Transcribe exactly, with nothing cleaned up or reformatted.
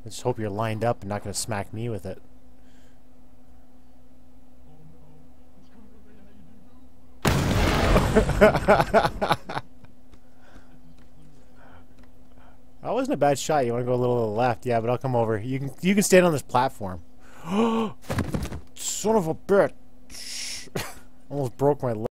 I just hope you're lined up and not going to smack me with it. That wasn't a bad shot. You want to go a little to the left? Yeah, but I'll come over. You can you can stand on this platform. Son of a bitch! Almost broke my leg.